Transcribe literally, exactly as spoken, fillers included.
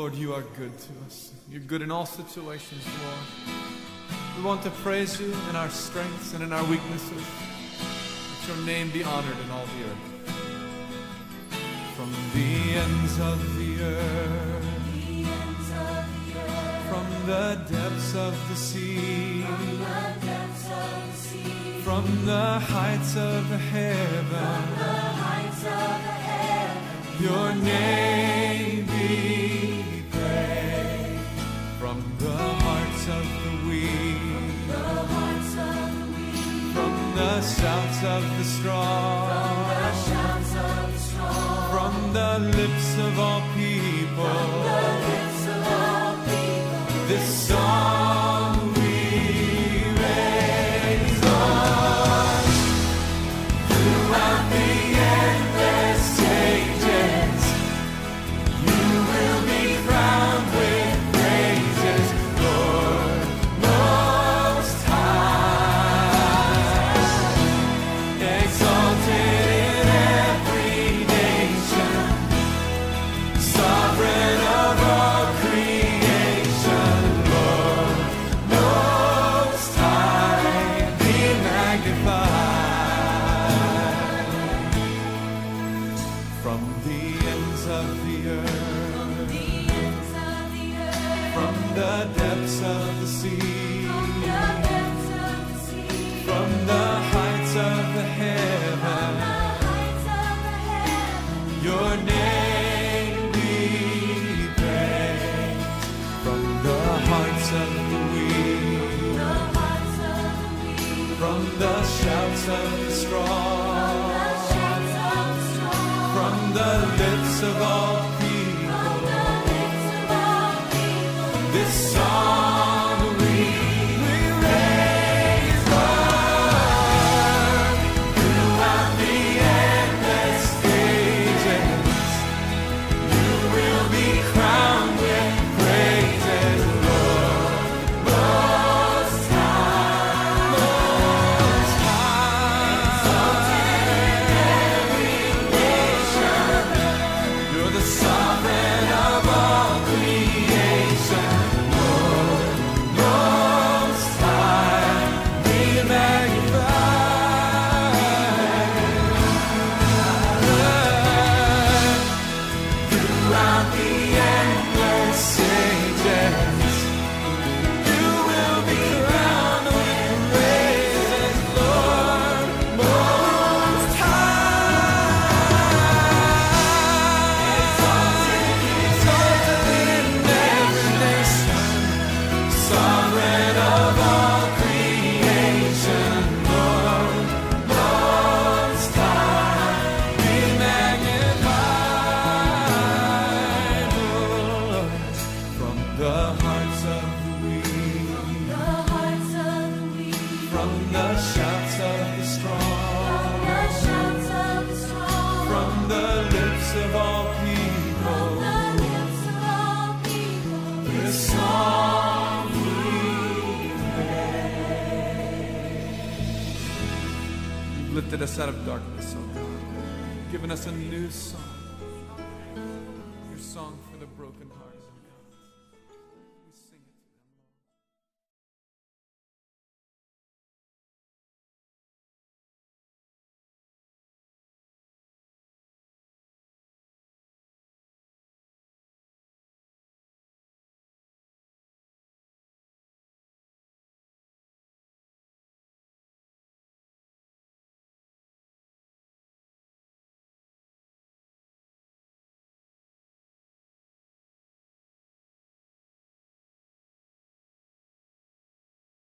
Lord, you are good to us. You're good in all situations, Lord. We want to praise you in our strengths and in our weaknesses. Let your name be honored in all the earth. From the ends of the earth, from the depths of the sea, from the heights of the heaven, your name be praised. From the hearts of the weak, from the shouts of the strong, from the lips of all people, this song we raise on. Throughout the endless ages, you will be crowned with praises, Lord Most High. Exalted in every nation, sovereign of all creation, Lord Most High, be magnified. From the ends of the earth, from the depths of the sea, from the heights of the heaven, your name be praised. From the hearts of the weak, from the shouts of the strong, from the lips of all people, this song we, we raise on. Throughout the endless ages, you will be crowned with praises, Lord Most High, Most High. Exalted in every nation, you're the sovereign of all creation, Lord Most High, be magnified. Throughout the endless ages, you will be crowned with praises, Lord Most High. Exalted in every nation, sovereign of all creation, Lord Most High, be magnified, Lord. From the hearts of the weak, from the shouts of the strong, from the lips of all people, this song we You've lifted us out of darkness, oh God, given us a new song, your song for the brokenhearted.